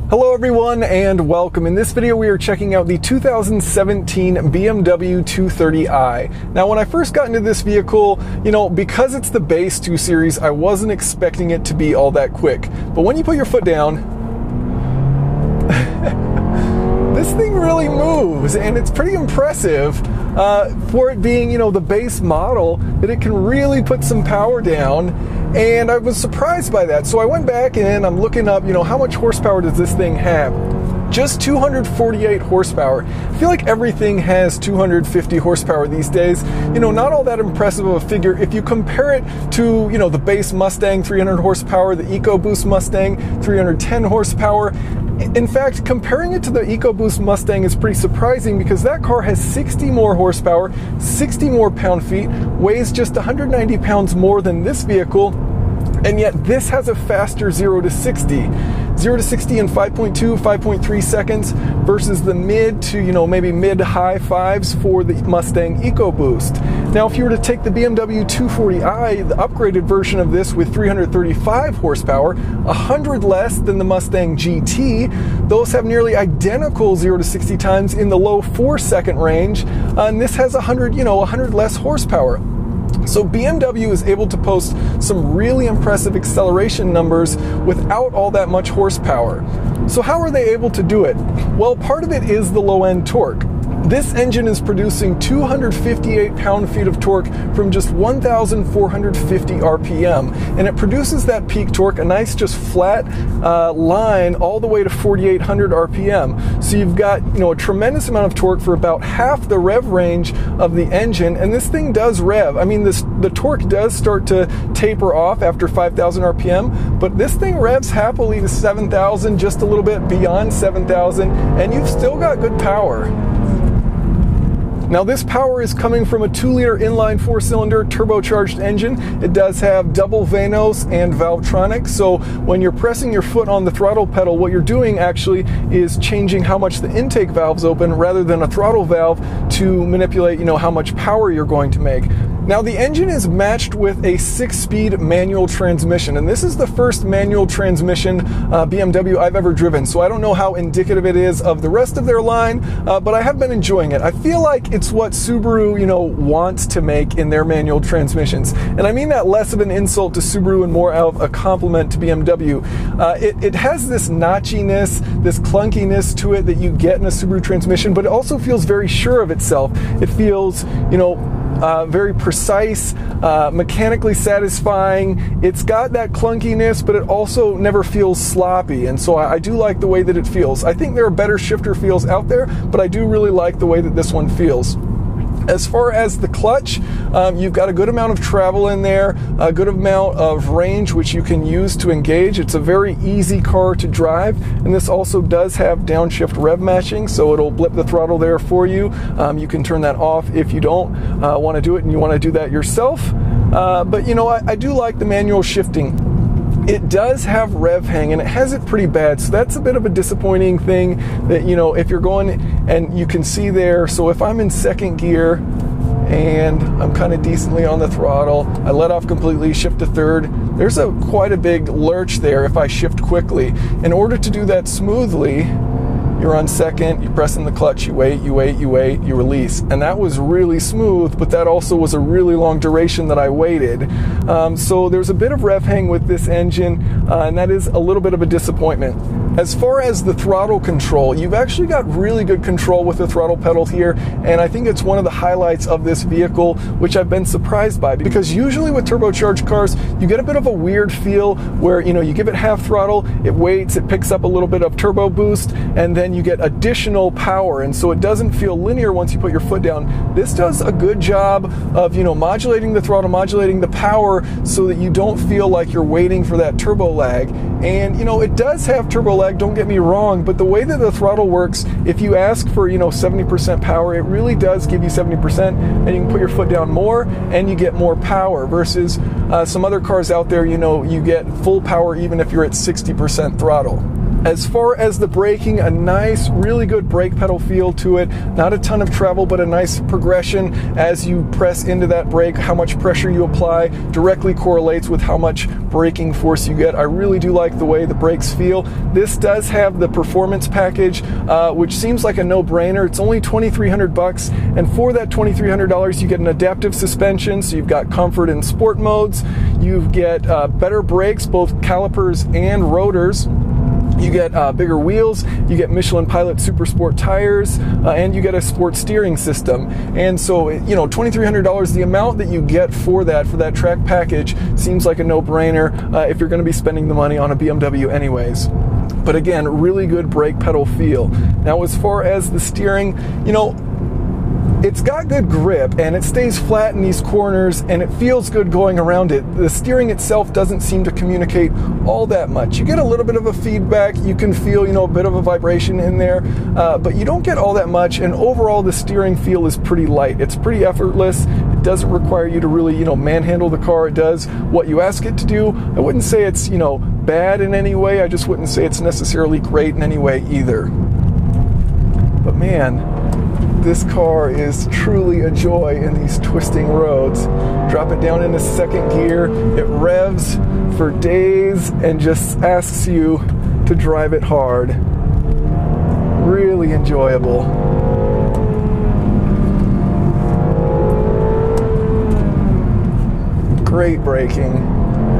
Hello everyone and welcome. In this video we are checking out the 2017 BMW 230i. Now when I first got into this vehicle, because it's the base 2 Series, I wasn't expecting it to be all that quick. But when you put your foot down, this thing really moves, and it's pretty impressive for it being, the base model, that it can really put some power down. And I was surprised by that. So I went back and I'm looking up, how much horsepower does this thing have? Just 248 horsepower. I feel like everything has 250 horsepower these days. Not all that impressive of a figure. If you compare it to, the base Mustang 300 horsepower, the EcoBoost Mustang 310 horsepower. In fact, comparing it to the EcoBoost Mustang is pretty surprising because that car has 60 more horsepower, 60 more pound-feet, weighs just 190 pounds more than this vehicle, and yet this has a faster 0 to 60. 0 to 60 in 5.2, 5.3 seconds versus the mid to, maybe mid-high fives for the Mustang EcoBoost. Now, if you were to take the BMW 230i, the upgraded version of this with 335 horsepower, 100 less than the Mustang GT, those have nearly identical 0 to 60 times in the low 4-second range, and this has 100 less horsepower. So BMW is able to post some really impressive acceleration numbers without all that much horsepower. So how are they able to do it? Well, part of it is the low-end torque. This engine is producing 258 pound-feet of torque from just 1,450 RPM, and it produces that peak torque, a nice just flat line all the way to 4,800 RPM. So you've got a tremendous amount of torque for about half the rev range of the engine, and this thing does rev. I mean, the torque does start to taper off after 5,000 RPM, but this thing revs happily to 7,000, just a little bit beyond 7,000, and you've still got good power. Now this power is coming from a 2-liter inline 4-cylinder turbocharged engine. It does have double Vanos and Valvetronic, so when you're pressing your foot on the throttle pedal, what you're doing actually is changing how much the intake valves open rather than a throttle valve to manipulate, how much power you're going to make. Now the engine is matched with a 6-speed manual transmission, and this is the first manual transmission BMW I've ever driven, so I don't know how indicative it is of the rest of their line, but I have been enjoying it. I feel like it's what Subaru, wants to make in their manual transmissions, and I mean that less of an insult to Subaru and more of a compliment to BMW. It has this notchiness, this clunkiness to it that you get in a Subaru transmission, but it also feels very sure of itself. It feels, very precise, mechanically satisfying. It's got that clunkiness, but it also never feels sloppy, and so I do like the way that it feels. I think there are better shifter feels out there, but I do really like the way that this one feels. As far as the clutch, you've got a good amount of travel in there, a good amount of range which you can use to engage. It's a very easy car to drive, and this also does have downshift rev matching, so it'll blip the throttle there for you. You can turn that off if you don't want to do it and you want to do that yourself. But I do like the manual shifting. It does have rev hang, and it has it pretty bad, so that's a bit of a disappointing thing that, if you're going, and you can see there, so if I'm in second gear and I'm kind of decently on the throttle, I let off completely, shift to third, there's quite a big lurch there if I shift quickly. In order to do that smoothly, you're on second, you press in the clutch, you wait, you release. And that was really smooth, but that also was a really long duration that I waited. So there's a bit of rev hang with this engine, and that is a little bit of a disappointment. As far as the throttle control, you've actually got really good control with the throttle pedal here, and I think it's one of the highlights of this vehicle, which I've been surprised by, because usually with turbocharged cars, you get a bit of a weird feel where, you give it half throttle, it waits, it picks up a little bit of turbo boost, and then you get additional power, and so it doesn't feel linear once you put your foot down. This does a good job of, modulating the throttle, modulating the power so that you don't feel like you're waiting for that turbo lag. And, it does have turbo lag, don't get me wrong, but the way that the throttle works, if you ask for, 70% power, it really does give you 70%, and you can put your foot down more and you get more power versus some other cars out there, you get full power even if you're at 60% throttle. As far as the braking, a nice, really good brake pedal feel to it. Not a ton of travel, but a nice progression as you press into that brake. How much pressure you apply directly correlates with how much braking force you get. I really do like the way the brakes feel. This does have the performance package, which seems like a no-brainer. It's only $2,300, and for that $2,300, you get an adaptive suspension, so you've got comfort and sport modes. You get better brakes, both calipers and rotors. You get bigger wheels, you get Michelin Pilot Super Sport tires, and you get a sport steering system. And so, you know, $2,300, the amount that you get for that track package seems like a no-brainer if you're going to be spending the money on a BMW anyways. But again, really good brake pedal feel. Now, as far as the steering, you know, it's got good grip and it stays flat in these corners and it feels good going around it. The steering itself doesn't seem to communicate all that much. You get a little bit of a feedback, you can feel, you know, a bit of a vibration in there, but you don't get all that much, and overall the steering feel is pretty light. It's pretty effortless. It doesn't require you to really, you know, manhandle the car. It does what you ask it to do. I wouldn't say it's, you know, bad in any way. I just wouldn't say it's necessarily great in any way either. But man, this car is truly a joy in these twisting roads. Drop it down into second gear, it revs for days and just asks you to drive it hard. Really enjoyable. Great braking.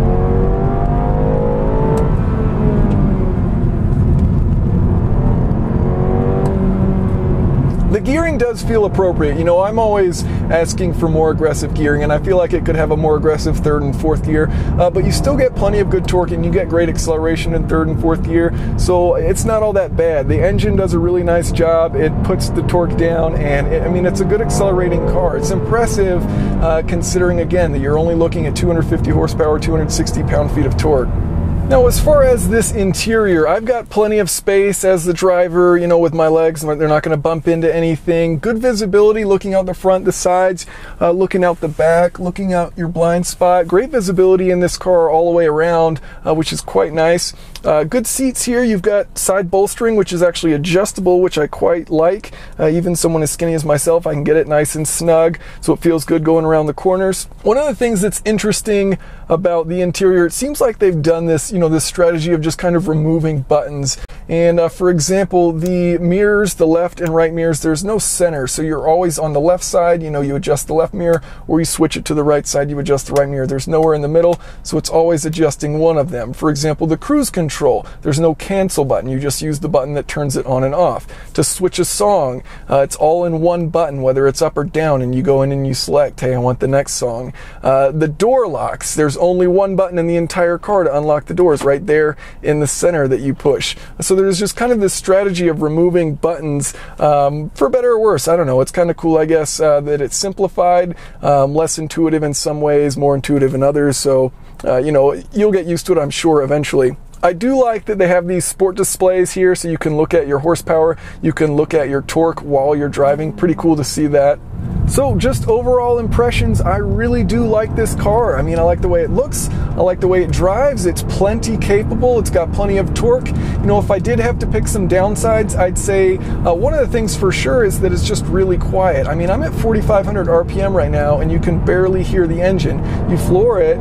The gearing does feel appropriate. You know, I'm always asking for more aggressive gearing, and I feel like it could have a more aggressive third and fourth gear, but you still get plenty of good torque and you get great acceleration in third and fourth gear, so it's not all that bad. The engine does a really nice job. It puts the torque down, and I mean, it's a good accelerating car. It's impressive considering, again, that you're only looking at 250 horsepower, 260 pound-feet of torque. Now, as far as this interior, I've got plenty of space as the driver, you know, with my legs. They're not going to bump into anything. Good visibility looking out the front, the sides, looking out the back, looking out your blind spot. Great visibility in this car all the way around, which is quite nice. Good seats here. You've got side bolstering, which is actually adjustable, which I quite like. Even someone as skinny as myself, I can get it nice and snug, so it feels good going around the corners. One of the things that's interesting about the interior, it seems like they've done this, you know, this strategy of just kind of removing buttons. And for example, the mirrors, the left and right mirrors, there's no center, so you're always on the left side, you know, you adjust the left mirror, or you switch it to the right side, you adjust the right mirror. There's nowhere in the middle, so it's always adjusting one of them. For example, the cruise control, there's no cancel button, you just use the button that turns it on and off. To switch a song, it's all in one button, whether it's up or down, and you go in and you select, hey, I want the next song. The door locks, there's only one button in the entire car to unlock the doors, right there in the center that you push. So there's just kind of this strategy of removing buttons, for better or worse. I don't know, it's kind of cool, I guess, that it's simplified, less intuitive in some ways, more intuitive in others, so you know, you'll get used to it, I'm sure, eventually. I do like that they have these sport displays here, so you can look at your horsepower, you can look at your torque while you're driving. Pretty cool to see that. So just overall impressions, I really do like this car. I mean, I like the way it looks, I like the way it drives, it's plenty capable, it's got plenty of torque. You know, if I did have to pick some downsides, I'd say one of the things for sure is that it's just really quiet. I mean, I'm at 4,500 RPM right now, and you can barely hear the engine. You floor it,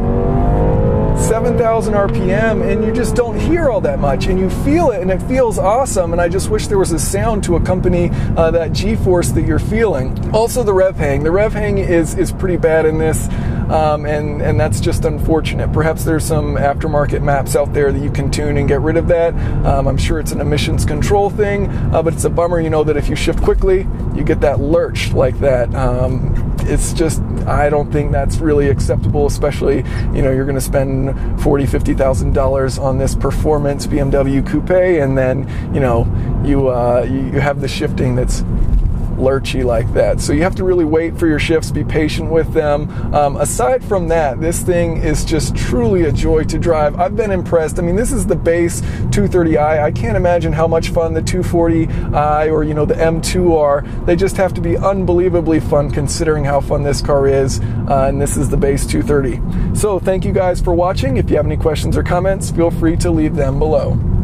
7,000 RPM, and you just don't hear all that much, and you feel it, and it feels awesome, and I just wish there was a sound to accompany that G-force that you're feeling. Also, the rev hang. The rev hang is pretty bad in this, and that's just unfortunate. Perhaps there's some aftermarket maps out there that you can tune and get rid of that. I'm sure it's an emissions control thing, but it's a bummer, you know, that if you shift quickly, you get that lurch like that. It's just, I don't think that's really acceptable, especially, you know, you're going to spend $40,000, $50,000 on this performance BMW Coupe, and then, you know, you have the shifting that's lurchy like that. So you have to really wait for your shifts, be patient with them. Aside from that, this thing is just truly a joy to drive. I've been impressed. I mean, this is the base 230i. I can't imagine how much fun the 240i or, you know, the M2 are. They just have to be unbelievably fun considering how fun this car is, and this is the base 230. So thank you guys for watching. If you have any questions or comments, feel free to leave them below.